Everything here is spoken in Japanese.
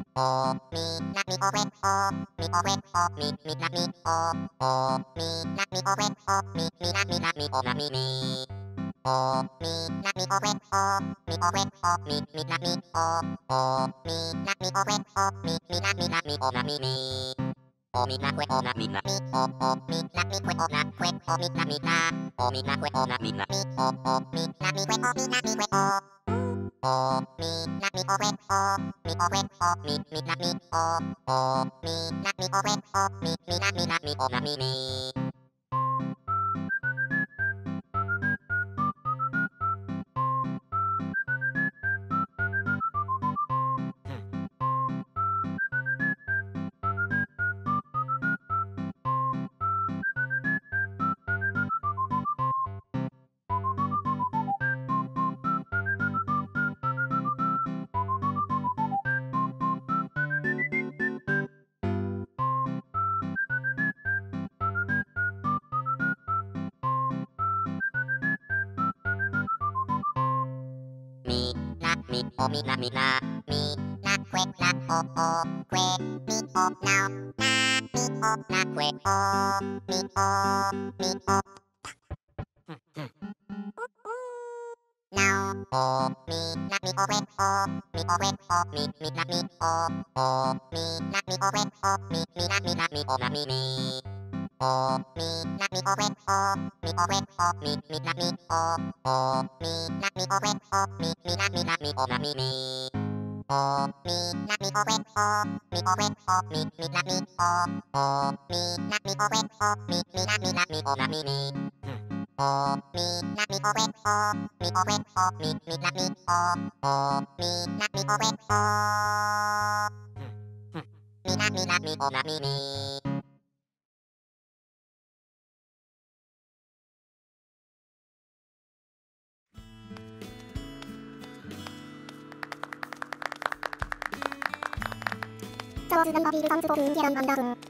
おみなみおえおみおえおみみなみおみなみおえおみみなみなみおなみみおみなみおえおみおえおみみなみおみなみおえおみみなみなみおなみみおみなくえおなみなみおみなみくえおなくえおみなみなおみなくえおなみなみおみなみくえおみなみくえおみなみおえおみおえおみみなみおみなみおえおみみなみなみおなみみみなみおみなみなみなくえなおおくえみおなおなみおなくえおみおみおなおおみなみおえおみおえおみみなみおみなみおえおみみなみなみおなみみおみなみおえおみおえおみみなみおみなみおえおみみなみなみおなみみおみなみおえおみおえおみみなみおみなみおえおみみなみなみおなみみおみなみおえおみおえおみみなみおみなみおえおみなみなみおなみみ 저주는 바비를 선수도 은계란 반다음